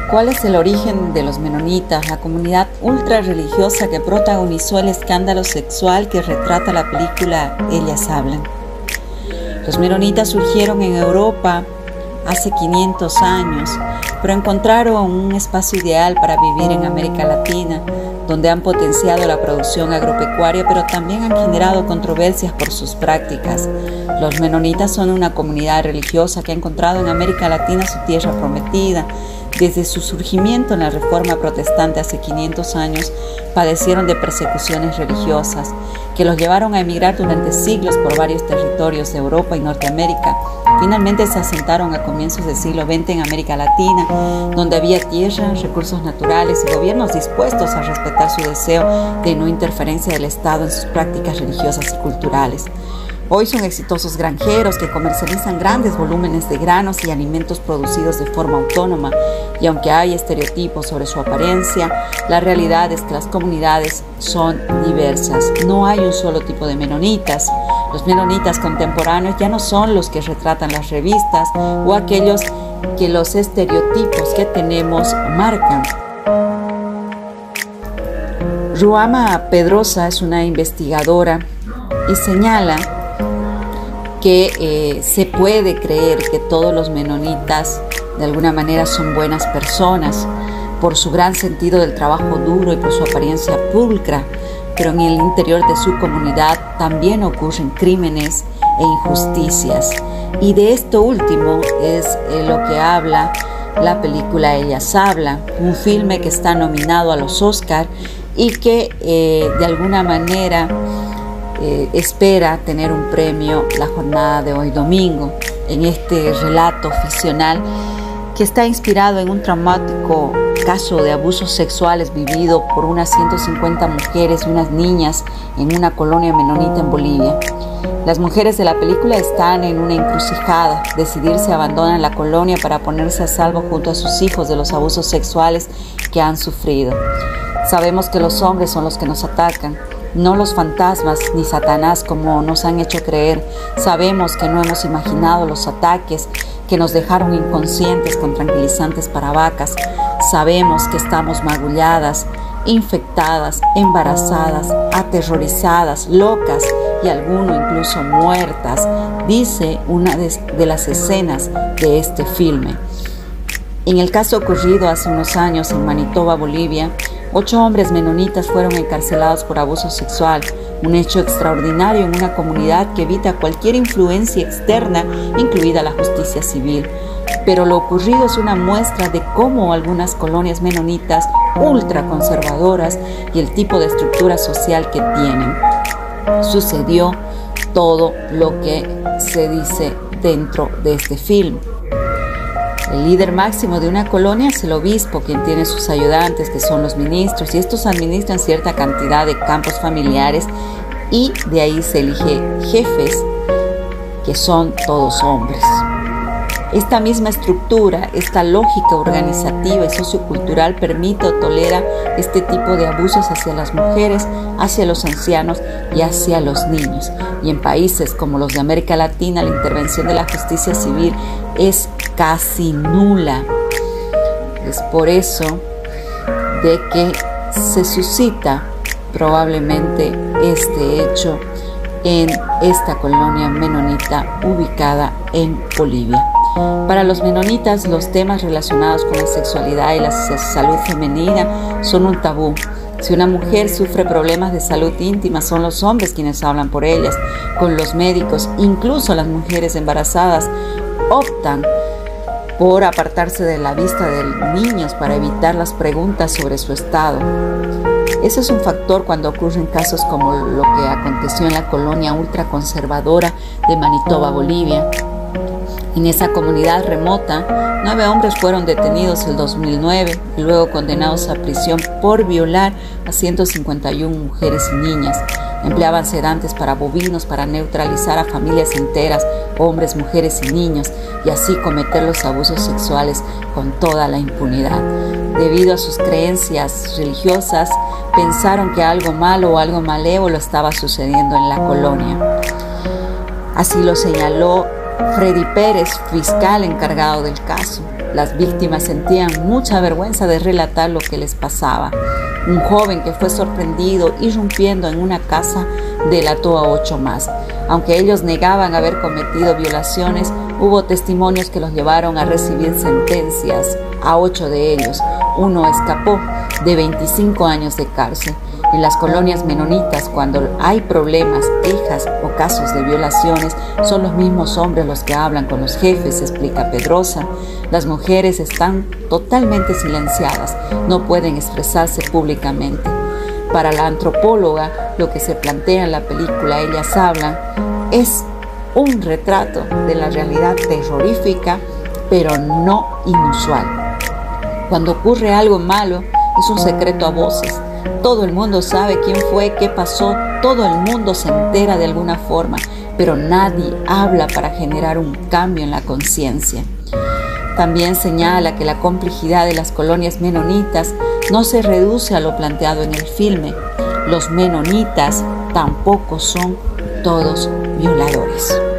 ¿Cuál es el origen de los menonitas, la comunidad ultra religiosa que protagonizó el escándalo sexual que retrata la película Ellas Hablan? Los menonitas surgieron en Europa hace 500 años, pero encontraron un espacio ideal para vivir en América Latina, donde han potenciado la producción agropecuaria, pero también han generado controversias por sus prácticas. Los menonitas son una comunidad religiosa que ha encontrado en América Latina su tierra prometida. Desde su surgimiento en la Reforma Protestante hace 500 años, padecieron de persecuciones religiosas que los llevaron a emigrar durante siglos por varios territorios de Europa y Norteamérica. Finalmente se asentaron a comienzos del siglo XX en América Latina, donde había tierra, recursos naturales y gobiernos dispuestos a respetar su deseo de no interferencia del Estado en sus prácticas religiosas y culturales. Hoy son exitosos granjeros que comercializan grandes volúmenes de granos y alimentos producidos de forma autónoma, y aunque hay estereotipos sobre su apariencia, la realidad es que las comunidades son diversas. No hay un solo tipo de menonitas. Los menonitas contemporáneos ya no son los que retratan las revistas o aquellos que los estereotipos que tenemos marcan. Ruama Pedrosa es una investigadora y señala que se puede creer que todos los menonitas de alguna manera son buenas personas por su gran sentido del trabajo duro y por su apariencia pulcra, pero en el interior de su comunidad también ocurren crímenes e injusticias. Y de esto último es lo que habla la película Ellas Hablan, un filme que está nominado a los Oscar y que de alguna manera espera tener un premio la jornada de hoy domingo, en este relato ficcional que está inspirado en un traumático caso de abusos sexuales vivido por unas 150 mujeres y unas niñas en una colonia menonita en Bolivia. Las mujeres de la película están en una encrucijada: decidir si abandonan la colonia para ponerse a salvo junto a sus hijos de los abusos sexuales que han sufrido. Sabemos que los hombres son los que nos atacan, no los fantasmas ni Satanás como nos han hecho creer. Sabemos que no hemos imaginado los ataques que nos dejaron inconscientes con tranquilizantes para vacas. Sabemos que estamos magulladas, infectadas, embarazadas, aterrorizadas, locas y alguno incluso muertas, dice una de las escenas de este filme. En el caso ocurrido hace unos años en Manitoba, Bolivia, 8 hombres menonitas fueron encarcelados por abuso sexual, un hecho extraordinario en una comunidad que evita cualquier influencia externa, incluida la justicia civil. Pero lo ocurrido es una muestra de cómo algunas colonias menonitas ultraconservadoras y el tipo de estructura social que tienen. Sucedió todo lo que se dice dentro de este film. El líder máximo de una colonia es el obispo, quien tiene sus ayudantes, que son los ministros, y estos administran cierta cantidad de campos familiares, y de ahí se elige jefes, que son todos hombres. Esta misma estructura, esta lógica organizativa y sociocultural permite o tolera este tipo de abusos hacia las mujeres, hacia los ancianos y hacia los niños. Y en países como los de América Latina, la intervención de la justicia civil es casi nula. Es por eso de que se suscita probablemente este hecho en esta colonia menonita ubicada en Bolivia. Para los menonitas, los temas relacionados con la sexualidad y la salud femenina son un tabú. Si una mujer sufre problemas de salud íntima, son los hombres quienes hablan por ellas. Con los médicos, incluso las mujeres embarazadas optan por apartarse de la vista de niños para evitar las preguntas sobre su estado. Ese es un factor cuando ocurren casos como lo que aconteció en la colonia ultraconservadora de Manitoba, Bolivia. En esa comunidad remota, 9 hombres fueron detenidos el 2009 y luego condenados a prisión por violar a 151 mujeres y niñas. Empleaban sedantes para bovinos para neutralizar a familias enteras, hombres, mujeres y niños, y así cometer los abusos sexuales con toda la impunidad. Debido a sus creencias religiosas, pensaron que algo malo o algo malévolo estaba sucediendo en la colonia. Así lo señaló Freddy Pérez, fiscal encargado del caso. Las víctimas sentían mucha vergüenza de relatar lo que les pasaba. Un joven que fue sorprendido irrumpiendo en una casa delató a 8 más. Aunque ellos negaban haber cometido violaciones, hubo testimonios que los llevaron a recibir sentencias a 8 de ellos. Uno escapó de 25 años de cárcel. En las colonias menonitas, cuando hay problemas, quejas o casos de violaciones, son los mismos hombres los que hablan con los jefes, explica Pedrosa. Las mujeres están totalmente silenciadas, no pueden expresarse públicamente. Para la antropóloga, lo que se plantea en la película Ellas Hablan es un retrato de la realidad terrorífica, pero no inusual. Cuando ocurre algo malo, es un secreto a voces. Todo el mundo sabe quién fue, qué pasó, todo el mundo se entera de alguna forma, pero nadie habla para generar un cambio en la conciencia. También señala que la complejidad de las colonias menonitas no se reduce a lo planteado en el filme. Los menonitas tampoco son todos violadores.